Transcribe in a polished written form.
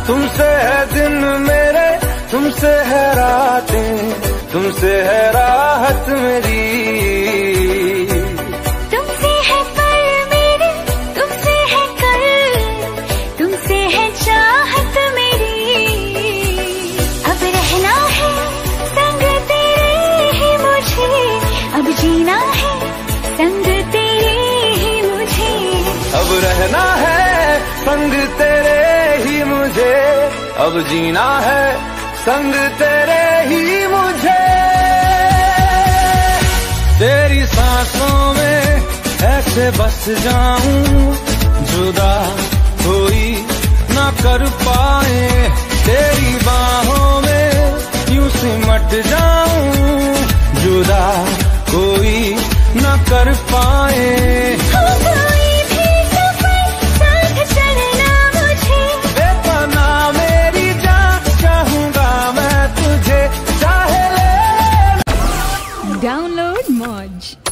तुमसे है दिन मेरे, तुमसे है रातें, तुमसे है राहत मेरी। तुमसे है पल मेरे, तुमसे है कल, तुमसे है चाहत मेरी। अब रहना है संग तेरे ही मुझे, अब जीना है संग तेरे ही मुझे। अब रहना है संग तेरे ही मुझे, अब जीना है संग तेरे ही मुझे। तेरी सांसों में ऐसे बस जाऊं, जुदा कोई ना कर पाए। तेरी बाहों में यूं सिमट जाऊं, जुदा कोई ना कर पाए। Download Moj.